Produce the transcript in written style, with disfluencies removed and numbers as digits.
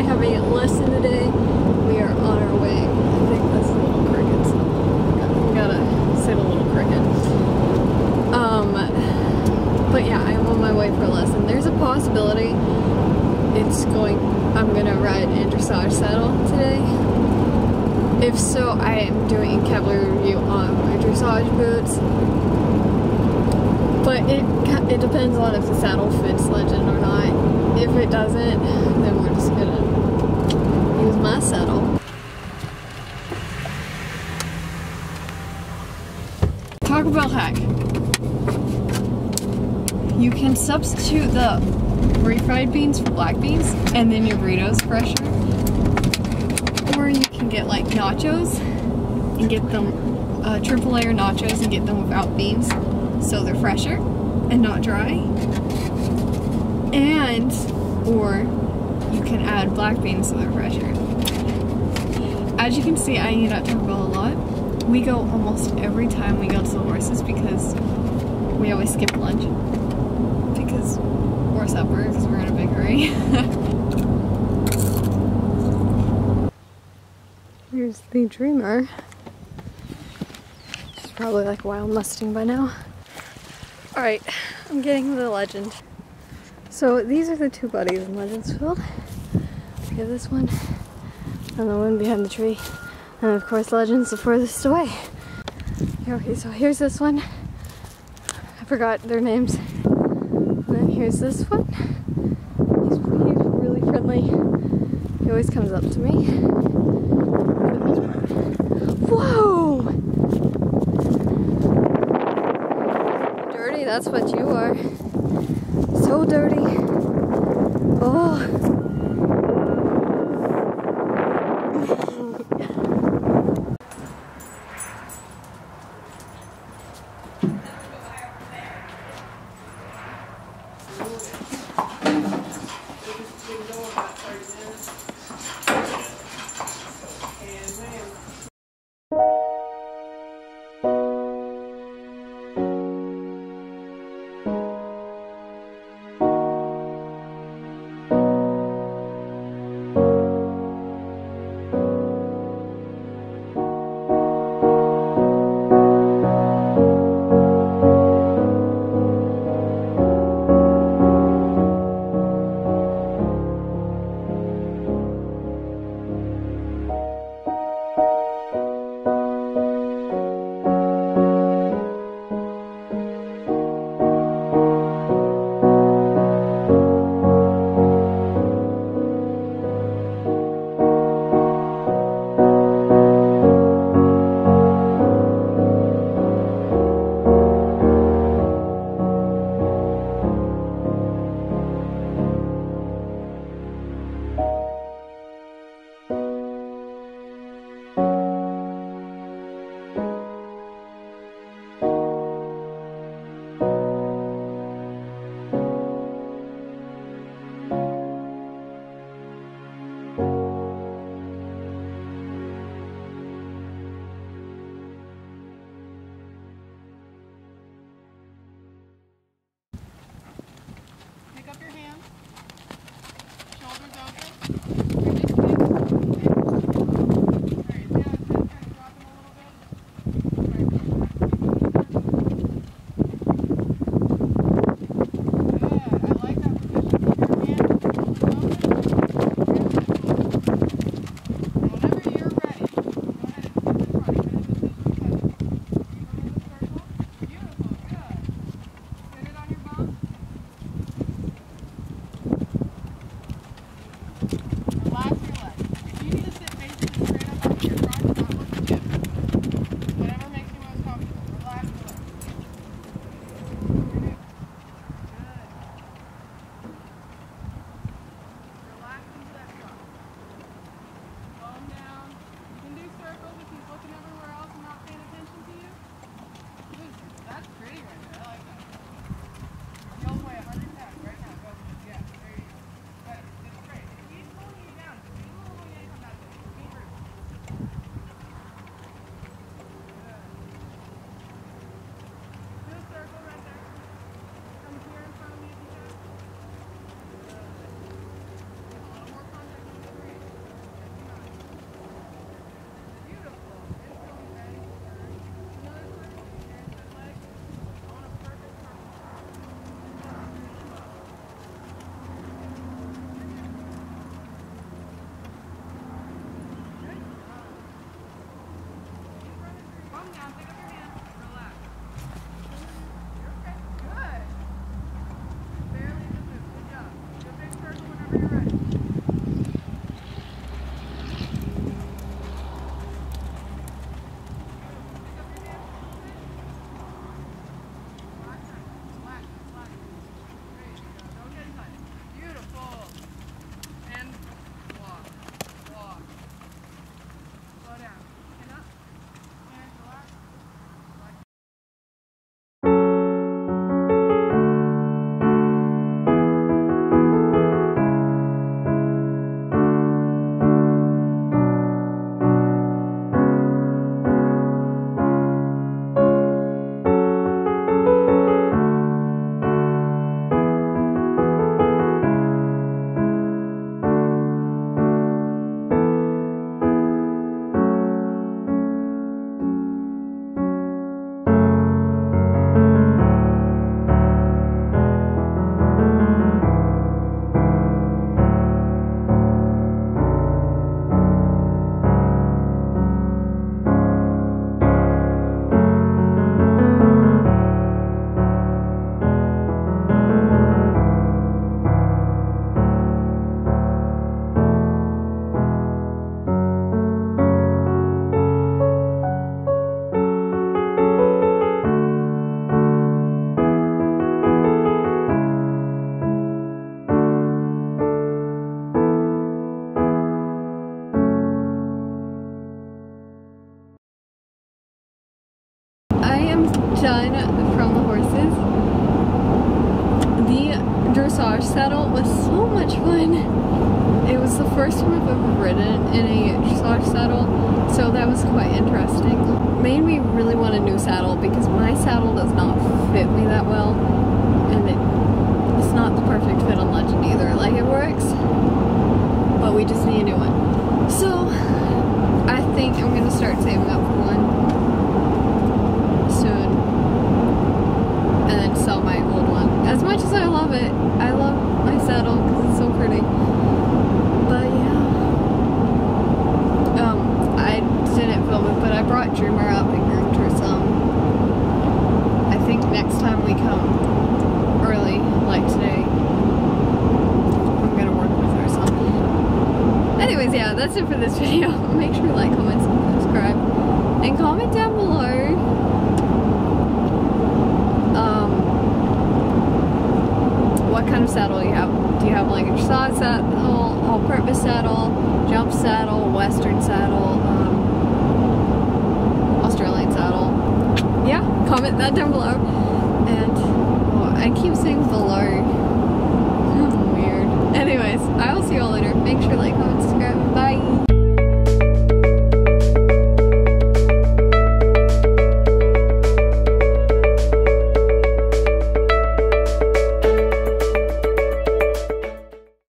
having a lesson today. We are on our way. I think that's the little crickets. We gotta say the little cricket. But yeah, I'm on my way for a lesson. There's a possibility I'm gonna ride a dressage saddle today. If so, I am doing a cavalier review on my dressage boots. But it depends on if the saddle fits Legend or not. If it doesn't, then we're just gonna use my saddle. Taco Bell hack. You can substitute the refried beans for black beans, and then your burrito's fresher. Or you can get like nachos and get them triple layer nachos and get them without beans, so they're fresher and not dry. And or you can add black beans so they're fresher. As you can see, I eat at Taco Bell a lot. We go almost every time we go to the horses because we always skip lunch or supper because we're in a big hurry. Here's the Dreamer. It's probably like a wild Mustang by now. Alright, I'm getting the Legend. So these are the two buddies in Legends Field. We have this one and the one behind the tree. And of course Legend's the furthest away. Okay, so here's this one. I forgot their names. And then here's this one. He's really friendly. He always comes up to me. Whoa! Dirty, that's what you are. So dirty. Oh. Done from the horses. The dressage saddle was so much fun. It was the first time I've ever ridden in a dressage saddle, so that was quite interesting. Made me really want a new saddle because my saddle does not fit me that well, and it's not the perfect fit on Legend either. Like, it works, but we just need a new one. So I think I'm gonna start saving up for one soon. And then sell my old one. As much as I love it, I love my saddle because it's so pretty. But yeah. I didn't film it, but I brought Dreamer up and groomed her some. I think next time we come early, like today, I'm gonna work with her some. Anyways, yeah, that's it for this video. Make sure to like, comment, subscribe, and comment down below. What kind of saddle do you have? Do you have like a dressage saddle, all-purpose saddle, jump saddle, western saddle, Australian saddle? Yeah, comment that down below. And oh, I keep saying below. Weird. Anyways, I will see you all later. Make sure to like,